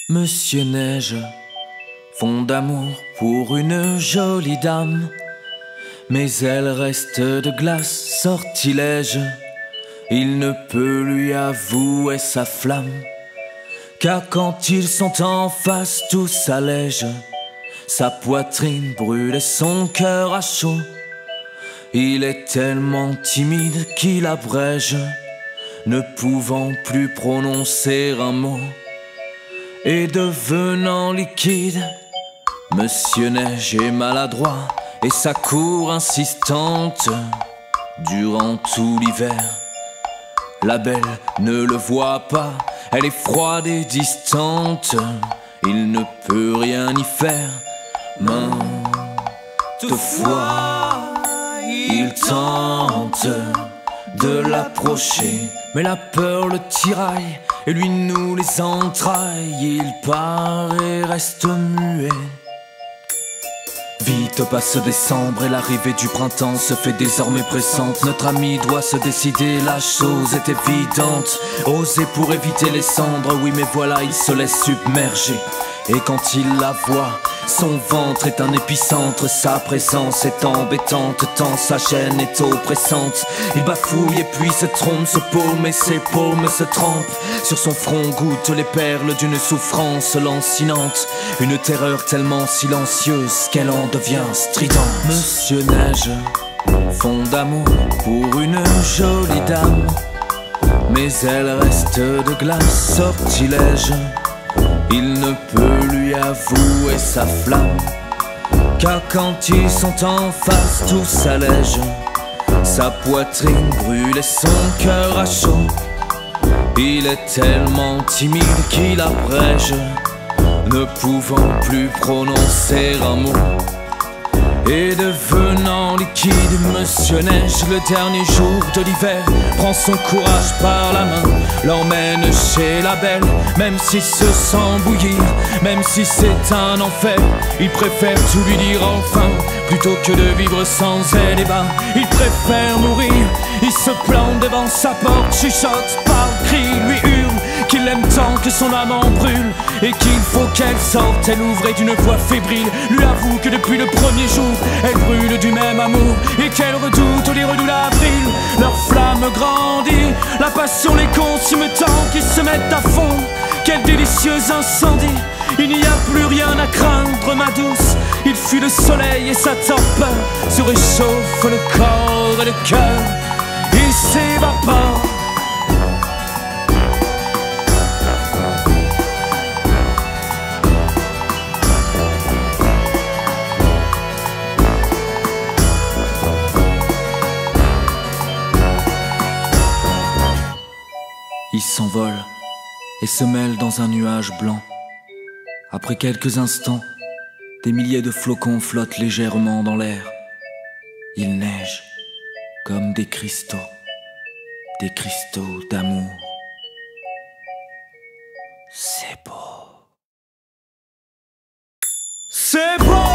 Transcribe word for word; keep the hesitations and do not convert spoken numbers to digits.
Monsieur Neige fond d'amour pour une jolie dame, mais elle reste de glace, sortilège. Il ne peut lui avouer sa flamme, car quand ils sont en face, tout s'allège. Sa poitrine brûle et son cœur a chaud. Il est tellement timide qu'il abrège, ne pouvant plus prononcer un mot. Et devenant liquide, Monsieur Neige est maladroit, et sa cour insistante durant tout l'hiver. La belle ne le voit pas, elle est froide et distante. Il ne peut rien y faire. Maintes fois, il tente de l'approcher, mais la peur le tiraille et lui noue les entrailles. Il part et reste muet. Vite passe décembre et l'arrivée du printemps se fait désormais pressante. Notre ami doit se décider, la chose est évidente. Oser pour éviter les cendres, oui mais voilà, il se laisse submerger. Et quand il la voit, son ventre est un épicentre. Sa présence est embêtante, tant sa chaîne est oppressante. Il bafouille et puis se trompe, se paume et ses paumes se trempent. Sur son front goûtent les perles d'une souffrance lancinante. Une terreur tellement silencieuse qu'elle en devient stridente. Monsieur Neige fond d'amour pour une jolie dame, mais elle reste de glace, sortilège. Il ne peut lui avouer sa flamme, car quand ils sont en face, tout s'allège. Sa poitrine brûle et son cœur a chaud. Il est tellement timide qu'il abrège, ne pouvant plus prononcer un mot. Et devenant liquide, Monsieur Neige, le dernier jour de l'hiver, prend son courage par la main, l'emmène chez la belle. Même s'il se sent bouillir, même si c'est un enfer, il préfère tout lui dire enfin, plutôt que de vivre sans elle. Et ben, il préfère mourir. Il se plante devant sa porte, chuchote, parle, crie, lui hurle qu'il aime tant, que son âme en brûle et qu'il faut qu'elle sorte. Elle ouvre et d'une voix fébrile lui avoue que depuis le premier jour, elle brûle du même amour et qu'elle redoute les redoux d'avril. Leur flamme grandit, la passion les consume tant qu'ils se mettent à fond. Quel délicieux incendie! Il n'y a plus rien à craindre, ma douce. Il fuit le soleil et sa torpeur se réchauffe le corps et le cœur. Il s'évapore. Il s'envole et se mêle dans un nuage blanc. Après quelques instants, des milliers de flocons flottent légèrement dans l'air. Il neige comme des cristaux, des cristaux d'amour. C'est beau. C'est beau.